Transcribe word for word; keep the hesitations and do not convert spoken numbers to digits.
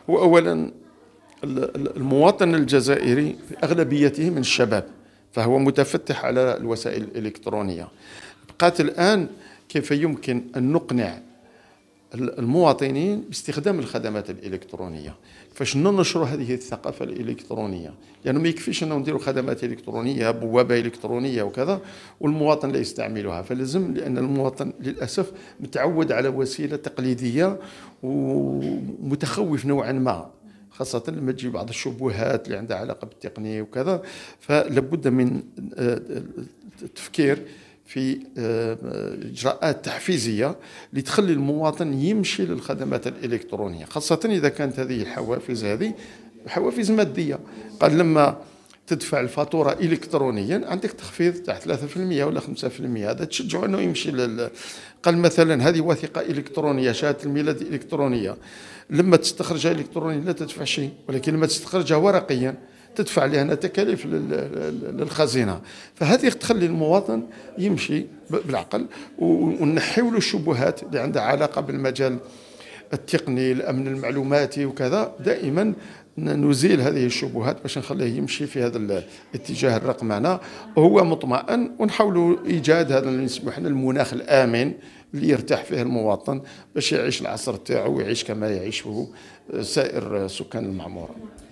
هو أولا المواطن الجزائري في أغلبيته من الشباب، فهو متفتح على الوسائل الإلكترونية. بقات الآن كيف يمكن أن نقنع المواطنين باستخدام الخدمات الإلكترونية، فاش ننشروا هذه الثقافة الإلكترونية، لأنه ما يكفيش أنه نديروا خدمات إلكترونية بوابة إلكترونية وكذا والمواطن لا يستعملها، فلازم، لأن المواطن للأسف متعود على وسيلة تقليدية ومتخوف نوعا ما، خاصة لما تجي بعض الشبهات اللي عندها علاقة بالتقنية وكذا، فلابد من التفكير في إجراءات تحفيزية لتخلي المواطن يمشي للخدمات الإلكترونية، خاصة إذا كانت هذه الحوافز هذه حوافز مادية. قال لما تدفع الفاتورة إلكترونيا عندك تخفيض تاع ثلاثة بالمئة ولا خمسة بالمئة، هذا تشجعه أنه يمشي لل... قال مثلا هذه وثيقة إلكترونية، شهادة الميلاد إلكترونية، لما تستخرجها إلكترونيا لا تدفع شيء، ولكن لما تستخرجها ورقيا تدفع لها تكاليف للخزينة. فهذه تخلي المواطن يمشي بالعقل، ونحيوا له الشبهات اللي عندها علاقة بالمجال التقني، الأمن المعلوماتي وكذا. دائما نزيل هذه الشبهات باش نخليه يمشي في هذا الاتجاه الرقمنة وهو مطمئن، ونحاولوا إيجاد هذا اللي نسموه احنا المناخ الآمن اللي يرتاح فيه المواطن باش يعيش العصر تاعو ويعيش كما يعيشه سائر سكان المعمورة.